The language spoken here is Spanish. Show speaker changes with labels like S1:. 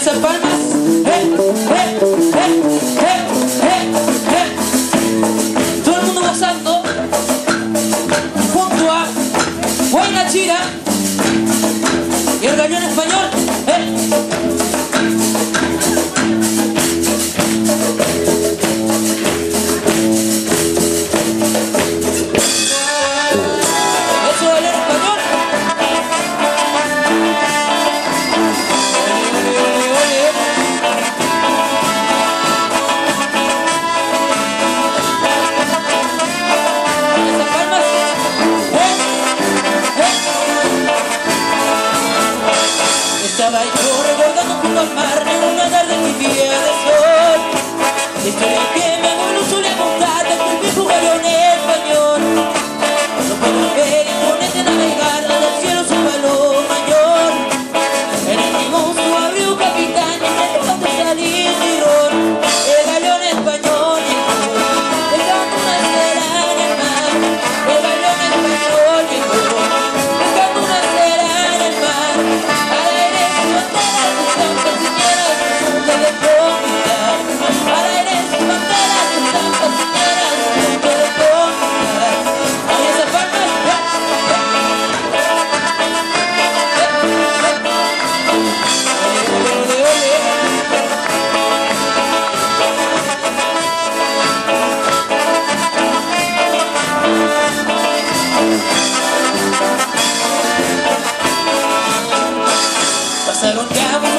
S1: esas palmas. Todo el mundo gozando junto a Huayna Chira y el Galeón Español. Eso, Galeón Español. Esas palmas. Estaba yo recordando junto al mar en una tarde tibia de sol. La historia que mi abuelo solía contar del viejo galeón español. No puedo ver imponente navegar desde el cielo su valor mayor. En el timón su abrigo capitán y en el puente salir tirón. El galeón español llegó, dejando una estela en el mar. El galeón español llegó, dejando una estela en el mar. Al aire su bandera, sus estampas y tierras, su punto de conquistar. Al aire su bandera, sus estampas y tierras, su punto de conquistar. Ahí esas palmas. Pasaron ya